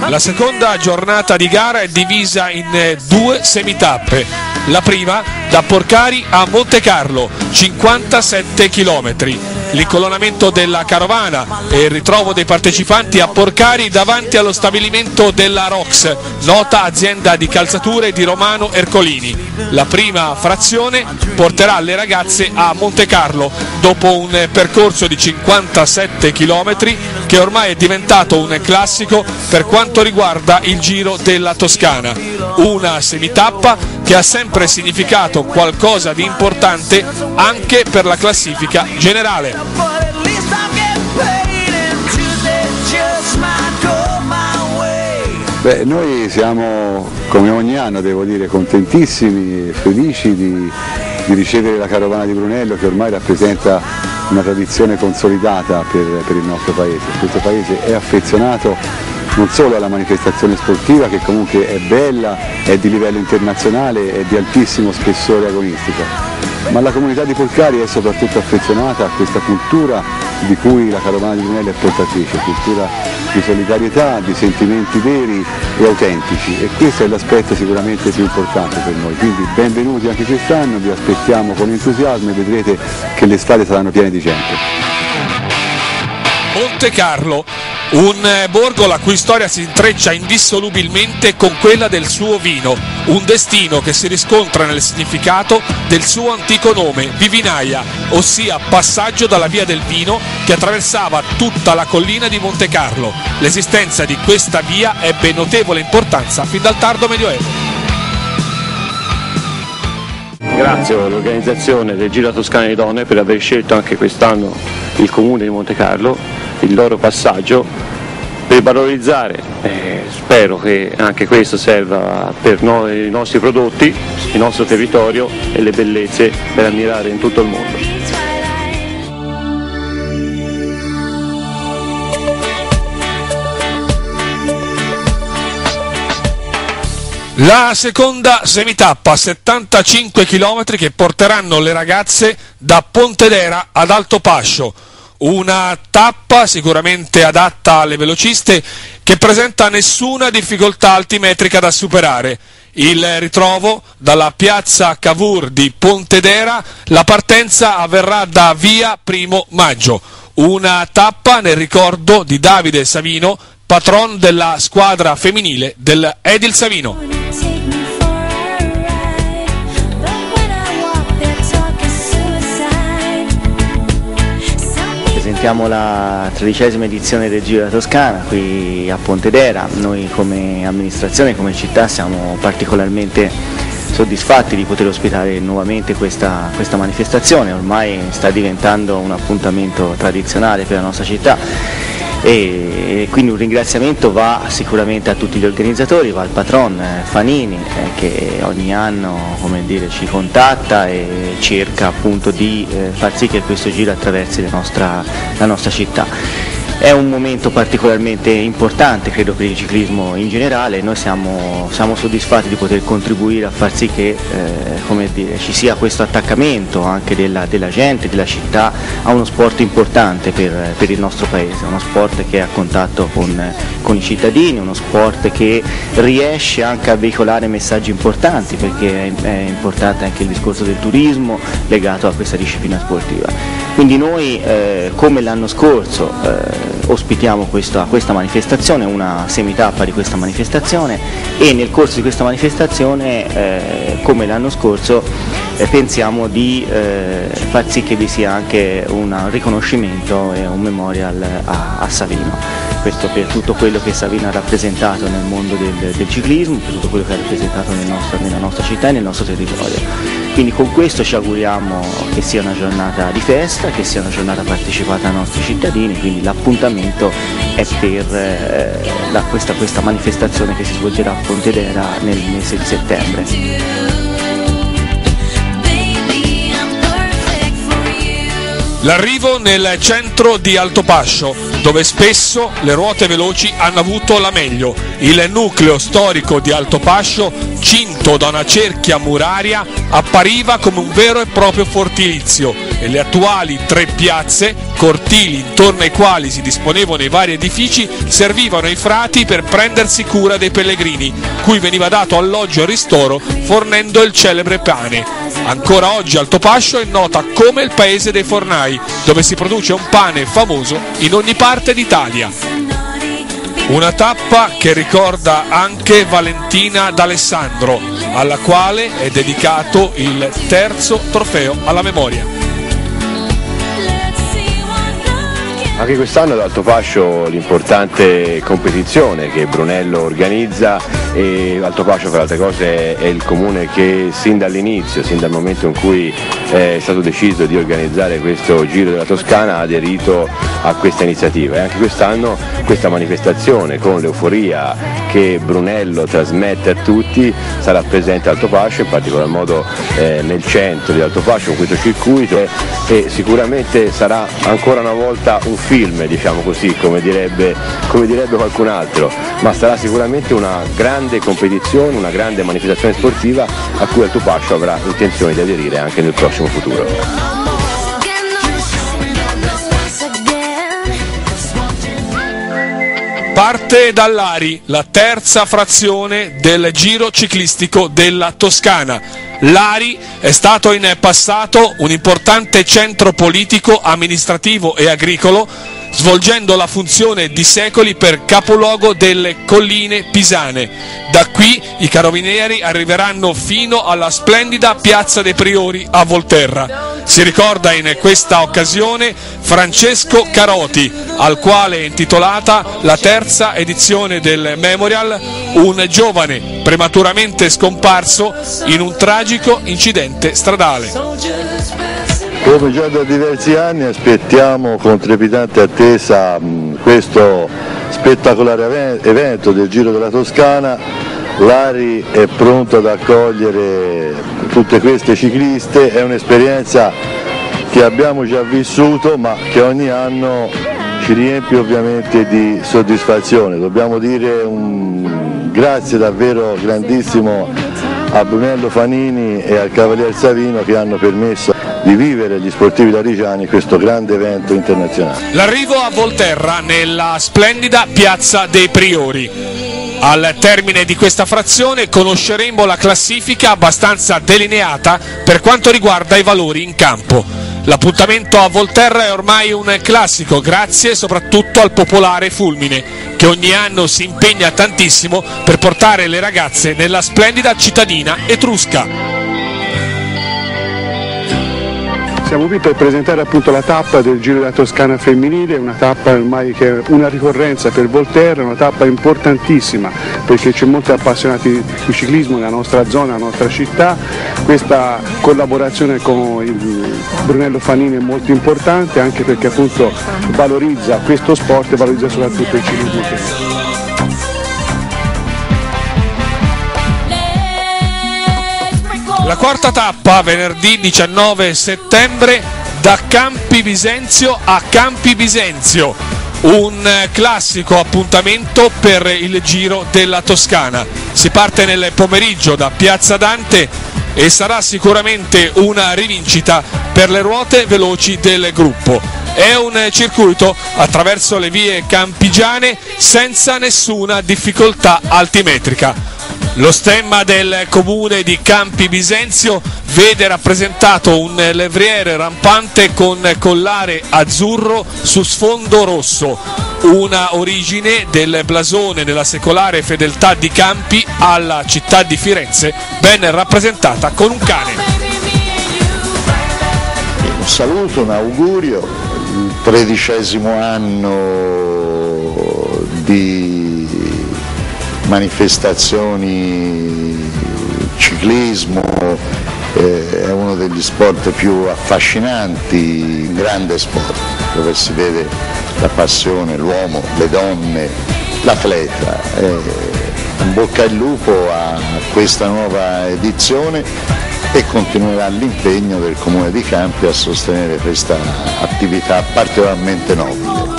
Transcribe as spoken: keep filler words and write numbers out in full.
La seconda giornata di gara è divisa in due semitappe. La prima da Porcari a Montecarlo, cinquantasette chilometri. L'incolonnamento della carovana e il ritrovo dei partecipanti a Porcari davanti allo stabilimento della Rox, nota azienda di calzature di Romano Ercolini. La prima frazione porterà le ragazze a Montecarlo dopo un percorso di cinquantasette chilometri che ormai è diventato un classico per quanto riguarda il Giro della Toscana. Una semitappa che ha sempre significato qualcosa di importante anche per la classifica generale. Beh, noi siamo, come ogni anno devo dire, contentissimi e felici di, di ricevere la carovana di Brunello, che ormai rappresenta una tradizione consolidata per, per il nostro paese. Questo paese è affezionato non solo alla manifestazione sportiva, che comunque è bella, è di livello internazionale, è di altissimo spessore agonistico, ma la comunità di Porcari è soprattutto affezionata a questa cultura di cui la carovana di Brunello è portatrice, cultura di solidarietà, di sentimenti veri e autentici, e questo è l'aspetto sicuramente più importante per noi. Quindi benvenuti anche quest'anno, vi aspettiamo con entusiasmo e vedrete che le strade saranno piene di gente. Montecarlo, un borgo la cui storia si intreccia indissolubilmente con quella del suo vino, un destino che si riscontra nel significato del suo antico nome, Vivinaia, ossia passaggio dalla via del vino che attraversava tutta la collina di Montecarlo. L'esistenza di questa via ebbe notevole importanza fin dal tardo Medioevo. Grazie all'organizzazione del Giro Toscana di Donne per aver scelto anche quest'anno il comune di Montecarlo, il loro passaggio, per valorizzare, eh, spero che anche questo serva per noi, i nostri prodotti, il nostro territorio e le bellezze per ammirare in tutto il mondo. La seconda semitappa, settantacinque chilometri che porteranno le ragazze da Pontedera ad Altopascio. Una tappa sicuramente adatta alle velociste che presenta nessuna difficoltà altimetrica da superare. Il ritrovo dalla piazza Cavour di Pontedera, la partenza avverrà da via Primo Maggio. Una tappa nel ricordo di Davide Savino, patron della squadra femminile del Edil Savino. Presentiamo la tredicesima edizione del Giro della Toscana qui a Pontedera. Noi come amministrazione, come città, siamo particolarmente soddisfatti di poter ospitare nuovamente questa, questa manifestazione. Ormai sta diventando un appuntamento tradizionale per la nostra città. E quindi un ringraziamento va sicuramente a tutti gli organizzatori, va al patron Fanini eh, che ogni anno, come dire, ci contatta e cerca appunto di eh, far sì che questo giro attraversi la nostra, la nostra città. È un momento particolarmente importante, credo, per il ciclismo in generale. Noi siamo, siamo soddisfatti di poter contribuire a far sì che eh, come dire, ci sia questo attaccamento anche della, della gente, della città, a uno sport importante per, per il nostro paese, uno sport che è a contatto con, con i cittadini, uno sport che riesce anche a veicolare messaggi importanti, perché è, è importante anche il discorso del turismo legato a questa disciplina sportiva. Quindi noi, eh, come l'anno scorso, eh, ospitiamo questa, questa manifestazione, una semitappa di questa manifestazione, e nel corso di questa manifestazione, eh, come l'anno scorso, eh, pensiamo di eh, far sì che vi sia anche un riconoscimento e un memorial a, a Savino. Questo per tutto quello che Savino ha rappresentato nel mondo del, del ciclismo, per tutto quello che ha rappresentato nel nostro, nella nostra città e nel nostro territorio. Quindi con questo ci auguriamo che sia una giornata di festa, che sia una giornata partecipata dai nostri cittadini, quindi l'appuntamento è per eh, la, questa, questa manifestazione che si svolgerà a Pontedera nel mese di settembre. L'arrivo nel centro di Altopascio, dove spesso le ruote veloci hanno avuto la meglio. Il nucleo storico di Altopascio, cinto da una cerchia muraria, appariva come un vero e proprio fortilizio e le attuali tre piazze, cortili intorno ai quali si disponevano i vari edifici, servivano ai frati per prendersi cura dei pellegrini, cui veniva dato alloggio e ristoro fornendo il celebre pane. Ancora oggi Altopascio è nota come il paese dei fornai, dove si produce un pane famoso in ogni parte d'Italia. Una tappa che ricorda anche Valentina D'Alessandro, alla quale è dedicato il terzo trofeo alla memoria. Anche quest'anno ad Altopascio l'importante competizione che Brunello organizza, e Altopascio per altre cose è il comune che sin dall'inizio, sin dal momento in cui è stato deciso di organizzare questo Giro della Toscana, ha aderito a questa iniziativa, e anche quest'anno questa manifestazione con l'euforia che Brunello trasmette a tutti sarà presente a Altopascio, in particolar modo eh, nel centro di Altopascio con questo circuito, e sicuramente sarà ancora una volta un film, diciamo così, come direbbe, come direbbe qualcun altro, ma sarà sicuramente una grande competizione, una grande manifestazione sportiva a cui Altopascio avrà intenzione di aderire anche nel prossimo futuro. Parte dall'Ari, la terza frazione del Giro ciclistico della Toscana. L'Ari è stato in passato un importante centro politico, amministrativo e agricolo, svolgendo la funzione di secoli per capoluogo delle colline pisane. Da qui i carabinieri arriveranno fino alla splendida Piazza dei Priori a Volterra. Si ricorda in questa occasione Francesco Caroti, al quale è intitolata la terza edizione del Memorial, un giovane prematuramente scomparso in un tragico incidente stradale. Come già da diversi anni aspettiamo con trepidante attesa mh, questo spettacolare evento del Giro della Toscana. L'Ari è pronto ad accogliere tutte queste cicliste, è un'esperienza che abbiamo già vissuto ma che ogni anno ci riempie ovviamente di soddisfazione. Dobbiamo dire un grazie davvero grandissimo a Brunello Fanini e al Cavalier Savino che hanno permesso di vivere gli sportivi larigiani questo grande evento internazionale. L'arrivo a Volterra nella splendida Piazza dei Priori. Al termine di questa frazione conosceremo la classifica abbastanza delineata per quanto riguarda i valori in campo. L'appuntamento a Volterra è ormai un classico grazie soprattutto al popolare Fulmine, che ogni anno si impegna tantissimo per portare le ragazze nella splendida cittadina etrusca. Siamo qui per presentare appunto la tappa del Giro della Toscana femminile, una tappa ormai che è una ricorrenza per Volterra, una tappa importantissima perché c'è molti appassionati di ciclismo nella nostra zona, nella nostra città. Questa collaborazione con il Brunello Fanini è molto importante anche perché appunto valorizza questo sport e valorizza soprattutto il ciclismo. La quarta tappa, venerdì diciannove settembre, da Campi Bisenzio a Campi Bisenzio, un classico appuntamento per il Giro della Toscana. Si parte nel pomeriggio da Piazza Dante e sarà sicuramente una rivincita per le ruote veloci del gruppo. È un circuito attraverso le vie campigiane senza nessuna difficoltà altimetrica. Lo stemma del comune di Campi Bisenzio vede rappresentato un levriere rampante con collare azzurro su sfondo rosso, una origine del blasone della secolare fedeltà di Campi alla città di Firenze, ben rappresentata con un cane. Un saluto, un augurio, il tredicesimo anno di manifestazioni, ciclismo, eh, è uno degli sport più affascinanti, un grande sport dove si vede la passione, l'uomo, le donne, l'atleta. Eh, in bocca al lupo a questa nuova edizione e continuerà l'impegno del Comune di Campi a sostenere questa attività particolarmente nobile.